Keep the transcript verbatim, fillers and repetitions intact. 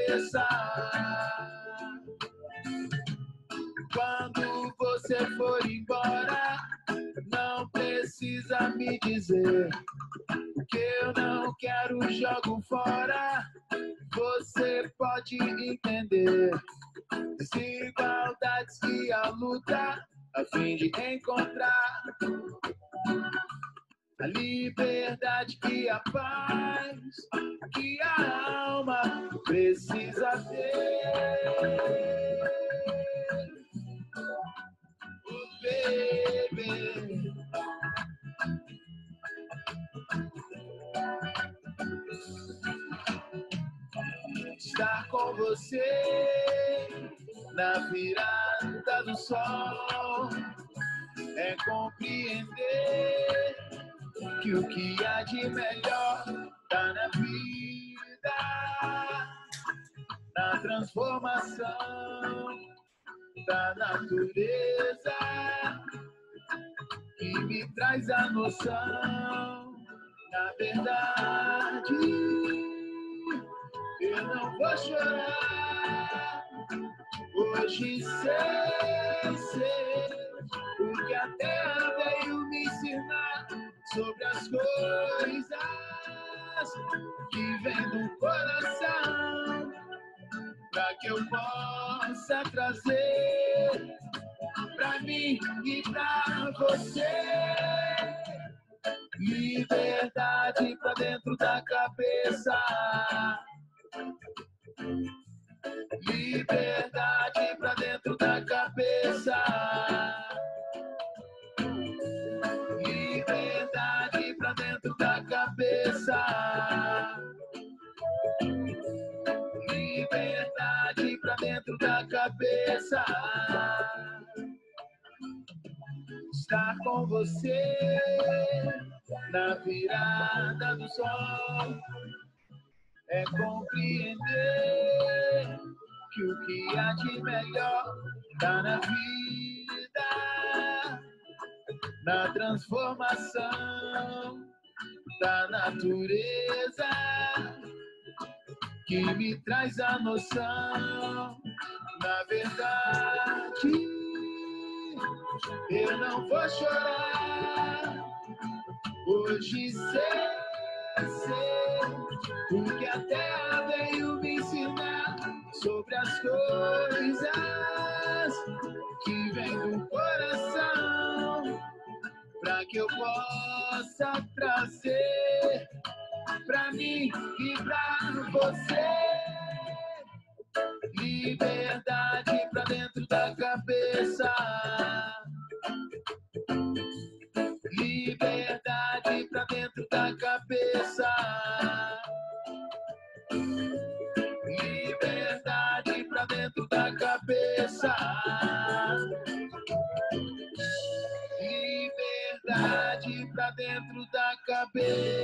cabeça. Quando você for embora, não precisa me dizer que eu não quero, jogo fora. Você pode entender desigualdades e a luta a fim de encontrar a liberdade e a paz que a alma precisa ter. Oh, baby. Estar com você na virada do sol é compreender que o que há de melhor tá na vida, na transformação da natureza que me traz a noção. Na verdade, eu não vou chorar hoje, sei, sei, porque a terra veio me ensinar sobre as coisas que vem do coração, para que eu possa trazer pra mim e pra você. Liberdade pra dentro da cabeça. Liberdade pra dentro da cabeça. Liberdade pra dentro da cabeça. Liberdade pra dentro da cabeça. Estar com você na virada do sol é compreender que o que há de melhor tá na vida, na transformação da natureza que me traz a noção. Na verdade, eu não vou chorar hoje, sei, sei, porque a terra veio me ensinar sobre as coisas que vêm do coração, para que eu possa trazer pra mim e pra você. Liberdade pra dentro da cabeça. Liberdade pra dentro da cabeça. Liberdade pra dentro da cabeça. Liberdade pra dentro da cabeça.